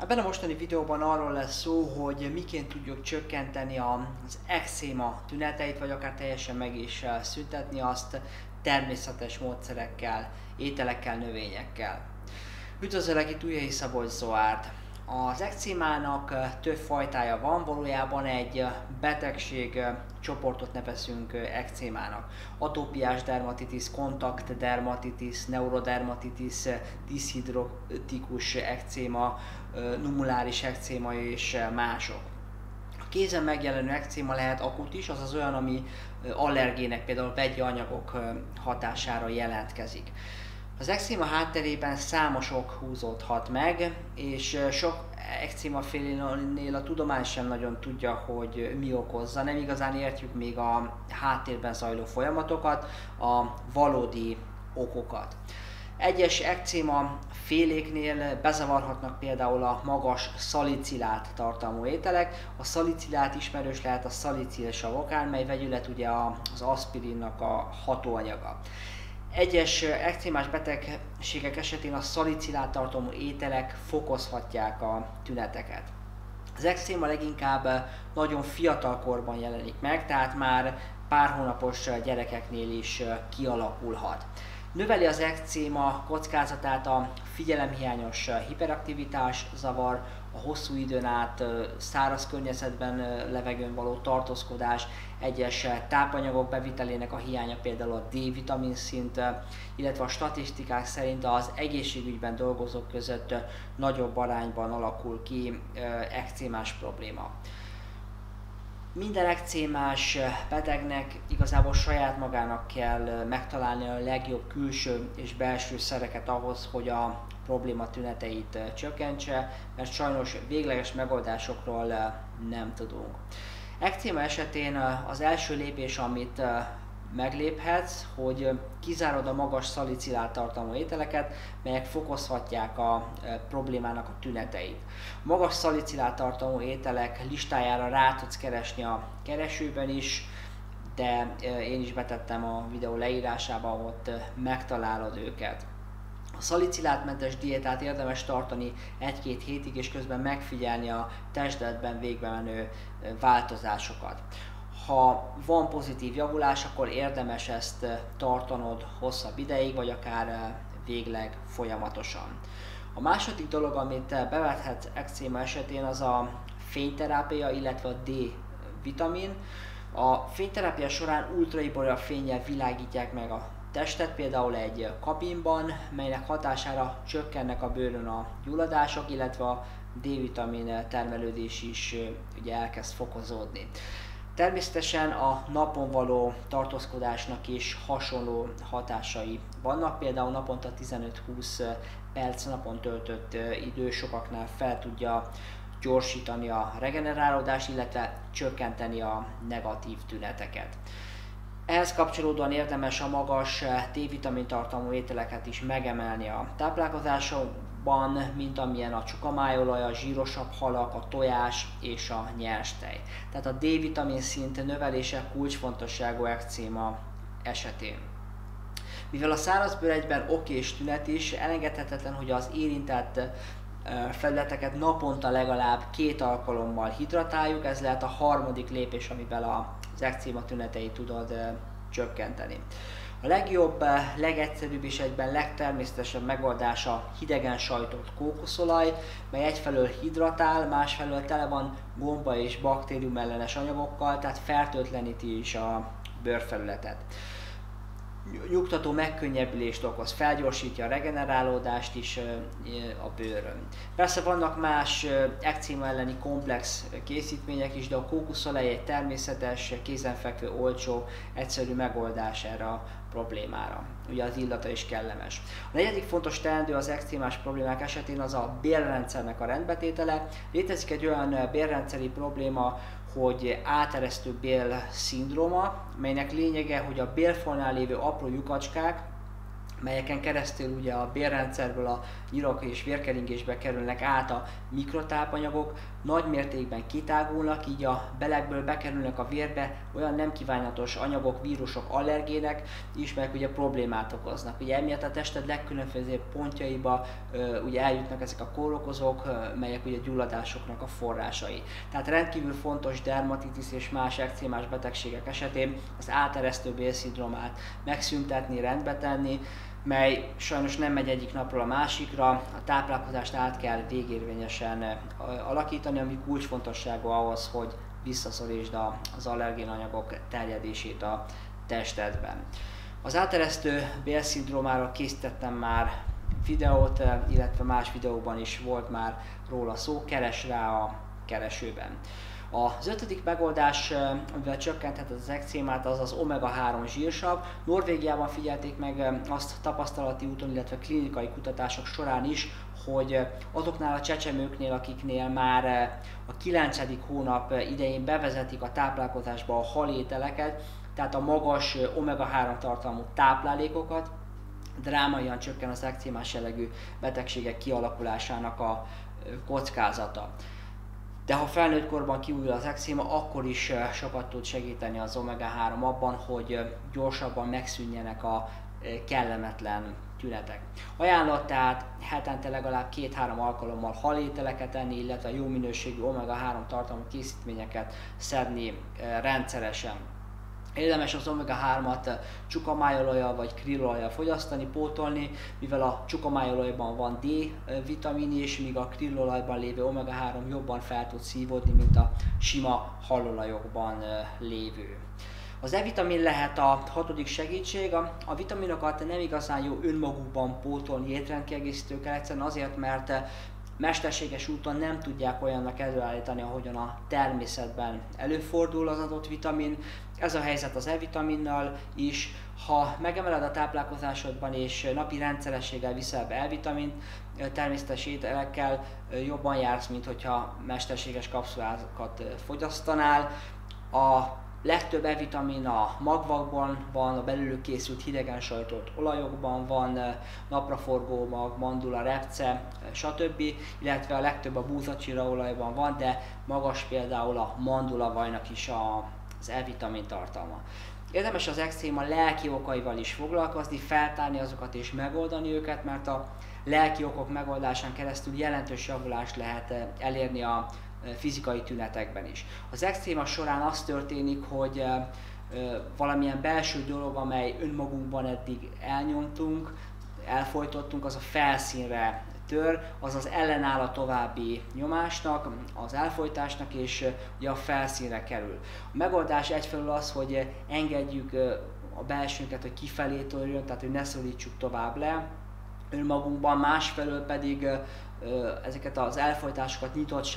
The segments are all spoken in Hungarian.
Ebben a mostani videóban arról lesz szó, hogy miként tudjuk csökkenteni az ekzéma tüneteit, vagy akár teljesen meg is szüntetni azt természetes módszerekkel, ételekkel, növényekkel. Üdvözöllek, itt Újhelyi Szabolcs Zoárd. Az ekzémának több fajtája van, valójában egy betegség csoportot nevezünk ekzémának. Atópiás dermatitis, kontaktdermatitis, neurodermatitis, diszhidrotikus ekzéma, numuláris ekzéma és mások. A kézen megjelenő ekzéma lehet akut is, azaz olyan, ami allergének, például vegyi anyagok hatására jelentkezik. Az ekzéma hátterében számos ok húzódhat meg, és sok ekzémafélénél a tudomány sem nagyon tudja, hogy mi okozza. Nem igazán értjük még a háttérben zajló folyamatokat, a valódi okokat. Egyes ekzéma féléknél bezavarhatnak például a magas szalicilát tartalmú ételek. A szalicilát ismerős lehet a szalicilsavokán, mely vegyület ugye az aszpirinnak a hatóanyaga. Egyes ekzémás betegségek esetén a szalicilát tartalmú ételek fokozhatják a tüneteket. Az ekzéma leginkább nagyon fiatal korban jelenik meg, tehát már pár hónapos gyerekeknél is kialakulhat. Növeli az ekzéma kockázatát a figyelemhiányos hiperaktivitás zavar, a hosszú időn át száraz környezetben, levegőn való tartózkodás, egyes tápanyagok bevitelének a hiánya, például a D-vitamin szint, illetve a statisztikák szerint az egészségügyben dolgozók között nagyobb arányban alakul ki ekzémás probléma. Minden ekzémás betegnek igazából saját magának kell megtalálni a legjobb külső és belső szereket ahhoz, hogy a probléma tüneteit csökkentse, mert sajnos végleges megoldásokról nem tudunk. Ekzéma esetén az első lépés, amit megléphetsz, hogy kizárod a magas szalicilát tartalmú ételeket, melyek fokozhatják a problémának a tüneteit. A magas szalicilát tartalmú ételek listájára rá tudsz keresni a keresőben is, de én is betettem a videó leírásába, ott megtalálod őket. A szalicilátmentes diétát érdemes tartani 1-2 hétig, és közben megfigyelni a testedben végbe menő változásokat. Ha van pozitív javulás, akkor érdemes ezt tartanod hosszabb ideig, vagy akár végleg folyamatosan. A második dolog, amit bevethetsz ekzéma esetén, az a fényterápia, illetve a D-vitamin. A fényterápia során ultraibolya fénnyel világítják meg a testet, például egy kabinban, melynek hatására csökkennek a bőrön a gyulladások, illetve a D-vitamin termelődés is ugye elkezd fokozódni. Természetesen a napon való tartózkodásnak is hasonló hatásai vannak, például naponta 15-20 perc napon töltött idő sokaknál fel tudja gyorsítani a regenerálódást, illetve csökkenteni a negatív tüneteket. Ehhez kapcsolódóan érdemes a magas D-vitamin tartalmú ételeket is megemelni a táplálkozásokban, mint amilyen a csukamájolaj, a zsírosabb halak, a tojás és a nyerstej. Tehát a D-vitamin szint növelése kulcsfontosságú ekzéma esetén. Mivel a szárazbőr egyben okés tünet is, elengedhetetlen, hogy az érintett felületeket naponta legalább 2 alkalommal hidratáljuk, ez lehet a harmadik lépés, amivel az ekzéma tüneteit tudod csökkenteni. A legjobb, legegyszerűbb és egyben legtermészetesebb megoldása hidegen sajtott kókuszolaj, mely egyfelől hidratál, másfelől tele van gomba és baktérium ellenes anyagokkal, tehát fertőtleníti is a bőrfelületet. Nyugtató megkönnyebbülést okoz, felgyorsítja a regenerálódást is a bőrön. Persze vannak más ekzéma elleni komplex készítmények is, de a kókuszolaj egy természetes, kézenfekvő, olcsó, egyszerű megoldás erre a problémára. Ugye az illata is kellemes. A negyedik fontos teendő az ekzémás problémák esetén az a bélrendszernek a rendbetétele. Létezik egy olyan bélrendszeri probléma, hogy áteresztő bél szindróma, melynek lényege, hogy a bélfalnál lévő apró lyukacskák melyeken keresztül ugye a bélrendszerből a nyirak és vérkeringésbe kerülnek át a mikrotápanyagok, nagy mértékben kitágulnak, így a belegből bekerülnek a vérbe olyan nem kívánatos anyagok, vírusok, allergének is, melyek ugye problémát okoznak. Ugye emiatt a tested legkülönbözőbb pontjaiba ugye eljutnak ezek a kórokozók, melyek ugye gyulladásoknak a forrásai. Tehát rendkívül fontos dermatitis és más ekcémás betegségek esetén az áteresztő bélszindrómát megszüntetni, rendbe tenni, mely sajnos nem megy egyik napról a másikra, a táplálkozást át kell végérvényesen alakítani, ami kulcsfontosságú ahhoz, hogy visszaszorítsd az allergén anyagok terjedését a testedben. Az áteresztő bélszindrómáról készítettem már videót, illetve más videóban is volt már róla szó, keres rá a keresőben. Az ötödik megoldás, amivel csökkentheted az ekcémát, az az omega-3 zsírsav. Norvégiában figyelték meg azt tapasztalati úton, illetve klinikai kutatások során is, hogy azoknál a csecsemőknél, akiknél már a 9. hónap idején bevezetik a táplálkozásba a halételeket, tehát a magas omega-3 tartalmú táplálékokat, drámaian csökken az ekcémás jellegű betegségek kialakulásának a kockázata. De ha felnőtt korban kiújul az ekcéma, akkor is sokat tud segíteni az omega-3 abban, hogy gyorsabban megszűnjenek a kellemetlen tünetek. Ajánlott tehát hetente legalább 2-3 alkalommal halételeket enni, illetve jó minőségű omega-3 tartalmú készítményeket szedni rendszeresen. Érdemes az omega-3-at csukamájolajjal vagy krillolajjal fogyasztani, pótolni, mivel a csukamájolajban van D-vitamin is, míg a krillolajban lévő omega-3 jobban fel tud szívódni, mint a sima halolajokban lévő. Az E-vitamin lehet a 6. segítség. A vitaminokat nem igazán jó önmagukban pótolni étrendkiegészítőkkel, egyszerűen azért, mert mesterséges úton nem tudják olyannak előállítani, ahogyan a természetben előfordul az adott vitamin. Ez a helyzet az E-vitaminnal is. Ha megemeled a táplálkozásodban és napi rendszerességgel viszel be E-vitamint, természetes ételekkel jobban jársz, mint hogyha mesterséges kapszulákat fogyasztanál. A legtöbb E-vitamin a magvakban van, a belőlük készült hidegen sajtolt olajokban van, napraforgó mag, mandula, repce, stb. Illetve a legtöbb a búzacsiraolajban van, de magas például a mandulavajnak is az E-vitamin tartalma. Érdemes az ekcéma lelki okaival is foglalkozni, feltárni azokat és megoldani őket, mert a lelki okok megoldásán keresztül jelentős javulást lehet elérni a fizikai tünetekben is. Az ekcéma során az történik, hogy valamilyen belső dolog, amely önmagunkban eddig elnyomtunk, elfojtottunk, az a felszínre tör, azaz ellenáll a további nyomásnak, az elfojtásnak, és ugye a felszínre kerül. A megoldás egyfelől az, hogy engedjük a belsőnket, hogy kifelé törjön, tehát hogy ne szorítsuk tovább le önmagunkban, másfelől pedig ezeket az elfojtásokat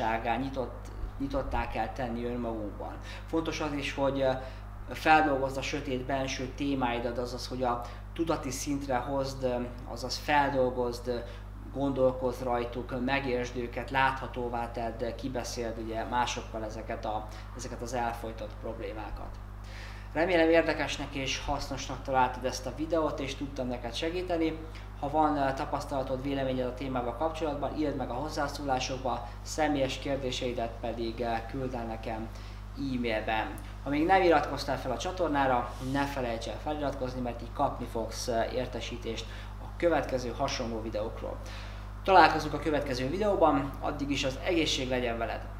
nyitottá kell tenni önmagunkban. Fontos az is, hogy feldolgozd a sötét belső témáidat, azaz, hogy a tudati szintre hozd, azaz feldolgozd, gondolkozz rajtuk, megértsd őket, láthatóvá tedd, kibeszéld ugye másokkal ezeket az elfojtott problémákat. Remélem érdekesnek és hasznosnak találtad ezt a videót, és tudtam neked segíteni. Ha van tapasztalatod, véleményed a témával kapcsolatban, írd meg a hozzászólásokba, személyes kérdéseidet pedig küld el nekem e-mailben. Ha még nem iratkoztál fel a csatornára, ne felejts el feliratkozni, mert így kapni fogsz értesítést a következő hasonló videókról. Találkozunk a következő videóban, addig is az egészség legyen veled!